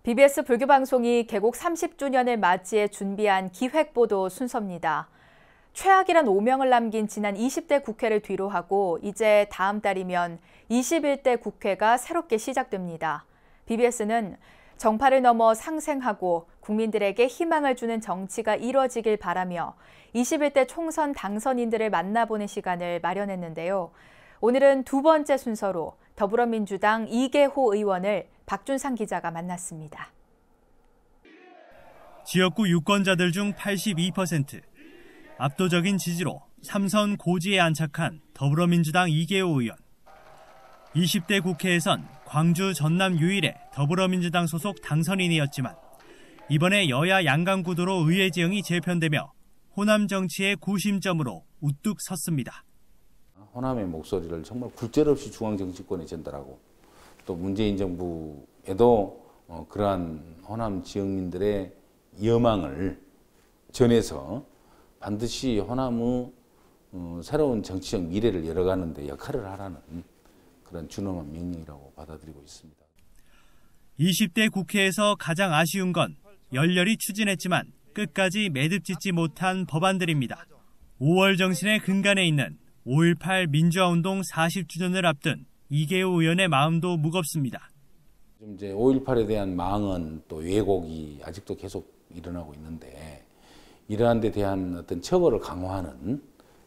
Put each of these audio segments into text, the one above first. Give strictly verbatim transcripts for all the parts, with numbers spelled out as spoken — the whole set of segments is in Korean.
비비에스 불교방송이 개국 삼십 주년을 맞이해 준비한 기획보도 순서입니다. 최악이란 오명을 남긴 지난 이십 대 국회를 뒤로하고 이제 다음 달이면 이십일 대 국회가 새롭게 시작됩니다. 비비에스는 정파를 넘어 상생하고 국민들에게 희망을 주는 정치가 이뤄지길 바라며 이십일 대 총선 당선인들을 만나보는 시간을 마련했는데요. 오늘은 두 번째 순서로 더불어민주당 이계호 의원을 박준상 기자가 만났습니다. 지역구 유권자들 중 팔십이 퍼센트, 압도적인 지지로 삼선 고지에 안착한 더불어민주당 이계호 의원. 이십 대 국회에선 광주 전남 유일의 더불어민주당 소속 당선인이었지만 이번에 여야 양강 구도로 의회 지형이 재편되며 호남 정치의 구심점으로 우뚝 섰습니다. 호남의 목소리를 정말 굴절없이 중앙정치권에 전달하고 또 문재인 정부에도 어, 그러한 호남 지역민들의 여망을 전해서 반드시 호남의 어, 새로운 정치적 미래를 열어가는 데 역할을 하라는 그런 준엄한 명령이라고 받아들이고 있습니다. 이십 대 국회에서 가장 아쉬운 건 열렬히 추진했지만 끝까지 매듭짓지 못한 법안들입니다. 오월 정신의 근간에 있는 오일팔 민주화운동 사십 주년을 앞둔 이계호 의원의 마음도 무겁습니다. 이제 오일팔에 대한 망언 또 왜곡이 아직도 계속 일어나고 있는데 이러한 데 대한 어떤 처벌을 강화하는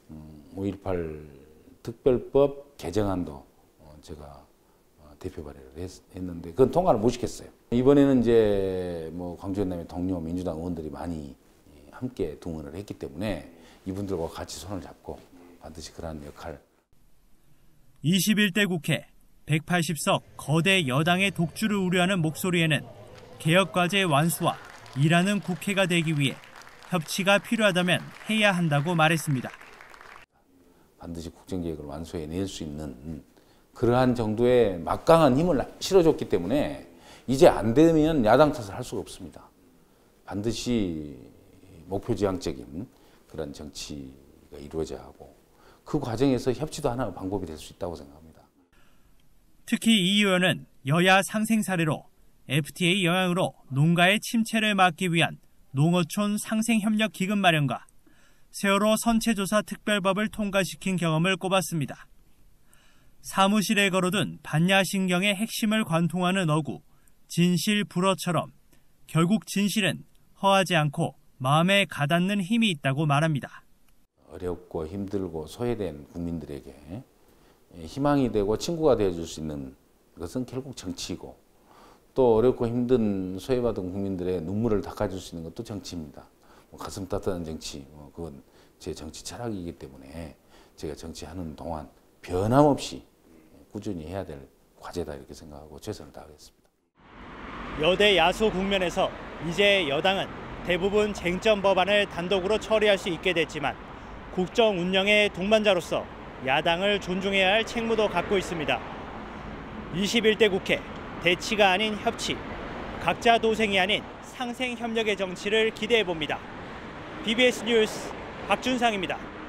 오일팔 특별법 개정안도 제가 대표 발의를 했는데 그건 통과를 못 시켰어요. 이번에는 이제 뭐 광주 전남의 동료 민주당 의원들이 많이 함께 동원을 했기 때문에 이분들과 같이 손을 잡고 반드시 그러한 역할. 이십일 대 국회 백팔십 석 거대 여당의 독주를 우려하는 목소리에는 개혁과제 완수와 일하는 국회가 되기 위해 협치가 필요하다면 해야 한다고 말했습니다. 반드시 국정개혁을 완수해낼 수 있는 그러한 정도의 막강한 힘을 실어줬기 때문에 이제 안 되면 야당 탓을 할 수가 없습니다. 반드시 목표지향적인 그런 정치가 이루어져야 하고 그 과정에서 협치도 하나의 방법이 될 수 있다고 생각합니다. 특히 이 의원은 여야 상생 사례로 에프티에이 영향으로 농가의 침체를 막기 위한 농어촌 상생협력 기금 마련과 세월호 선체조사 특별법을 통과시킨 경험을 꼽았습니다. 사무실에 걸어둔 반야신경의 핵심을 관통하는 어구, 진실 불어처럼 결국 진실은 허하지 않고 마음에 가닿는 힘이 있다고 말합니다. 어렵고 힘들고 소외된 국민들에게 희망이 되고 친구가 되어줄 수 있는 것은 결국 정치이고 또 어렵고 힘든 소외받은 국민들의 눈물을 닦아줄 수 있는 것도 정치입니다. 뭐 가슴 따뜻한 정치, 뭐 그건 제 정치 철학이기 때문에 제가 정치하는 동안 변함없이 꾸준히 해야 될 과제다 이렇게 생각하고 최선을 다하겠습니다. 여대 야수 국면에서 이제 여당은 대부분 쟁점 법안을 단독으로 처리할 수 있게 됐지만 국정 운영의 동반자로서 야당을 존중해야 할 책무도 갖고 있습니다. 이십일 대 국회, 대치가 아닌 협치, 각자 도생이 아닌 상생 협력의 정치를 기대해 봅니다. 비비에스 뉴스 박준상입니다.